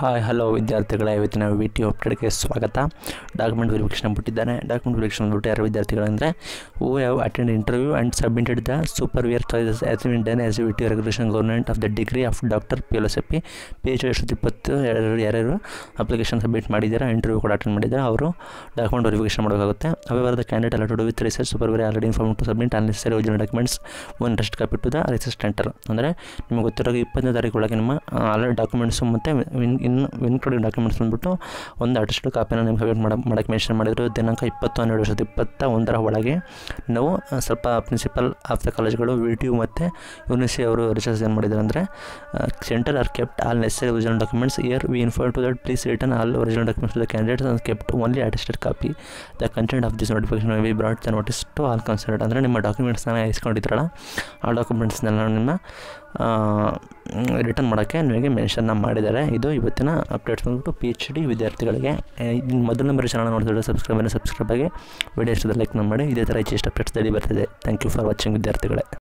Hi hello ವಿದ್ಯಾರ್ಥಿಗಳೇ, ಇವತ್ತಿನ VTU ಅಪ್ಡೇಟ್ಗೆ ಸ್ವಾಗತ. ಡಾಕ್ಯುಮೆಂಟ್ ವೆರಿಫಿಕೇಷನ್ ಬಿಟ್ಟಿದ್ದಾನೆ. ಡಾಕ್ಯುಮೆಂಟ್ ವೆರಿಫಿಕೇಷನ್ ಬಿಟ್ಟು ಯಾರು ವಿದ್ಯಾರ್ಥಿಗಳಂದರೆ who have attend interview and submitted the supervisor choices has been done as VTU regulation government of the degree of doctor PLSP page 20 ಯಾರ್ಯಾರು application submit ಮಾಡಿದ್ದಾರೆ, ಇಂಟರ್ವ್ಯೂ ಕೂಡ attend ಮಾಡಿದ್ದಾರೆ, ಅವರು document verification ಮಾಡಬೇಕಾಗುತ್ತೆ. However the candidate alert with research supervisor already inform to submit unnecessary original documents one rest copy to the research centre. ಅಂದರೆ ನಿಮಗೆ ಗೊತ್ತಿರೋ 20ನೇ ತಾರೀಕು ಒಳಗೆ ನಿಮ್ಮ ಆಲ್ರೆಡಿ ಡಾಕ್ಯುಮೆಂಟ್ಸು ಮತ್ತು ಇನ್ಕ್ಲೂಡಿಂಗ್ ಡಾಕ್ಯುಮೆಂಟ್ಸ್ ಬಂದುಬಿಟ್ಟು ಒಂದು ಅಟೆಸ್ಟೆಡ್ ಕಾಪಿನ ನಿಮ್ಗೆ ಸಬ್ಮಿಟ್ ಮಾಡೋಕ್ಕೆ ಮೆನ್ಷನ್ ಮಾಡಿದ್ರು. ದಿನಾಂಕ 20/12/2021 ಒಳಗೆ ನಾವು ಸ್ವಲ್ಪ ಪ್ರಿನ್ಸಿಪಲ್ ಆಫ್ ದ ಕಾಲೇಜ್ಗಳು VTU ಮತ್ತು ಯೂನಿವರ್ಸಿಟಿ ಅವರು ರಿಸರ್ಚ್ ಏನು ಮಾಡಿದ್ದಾರೆ ಅಂದರೆ centre are kept all necessary original documents here we inform to that please return all original documents the candidates are kept only attested copy the content of this notification we brought the notice to all concerned. ಅಂದರೆ ನಿಮ್ಮ ಡಾಕ್ಯುಮೆಂಟ್ಸ್ನ ಇಸ್ಕೊಂಡಿದ್ರಲ್ಲ ಆ ಡಾಕ್ಯುಮೆಂಟ್ಸ್ನೆಲ್ಲ ನಿಮ್ಮ return ಮಾಡೋಕ್ಕೆ ನಿಮಗೆ ಮೆನ್ಷನ್ನ ಮಾಡಿದ್ದಾರೆ. ಇದು ಇವತ್ತಿನ updates ಬಂದ್ಬಿಟ್ಟು PhD ವಿದ್ಯಾರ್ಥಿಗಳಿಗೆ. ಮೊದಲ ನಂಬರ್ ಚಾನಲ್ ನೋಡಿದ್ರೆ ಸಬ್ಸ್ಕ್ರೈಬ್ ಆಗಿ ವಿಡಿಯೋ ಇಷ್ಟದ ಲೈಕ್ ಮಾಡಿ. ಇದೇ ಥರ ಹೆಚ್ಚು ಅಪ್ಡೇಟ್ಸ್ ಬರ್ತಿದೆ. ಥ್ಯಾಂಕ್ ಯು ಫಾರ್ ವಾಚಿಂಗ್ ವಿದ್ಯಾರ್ಥಿಗಳೇ.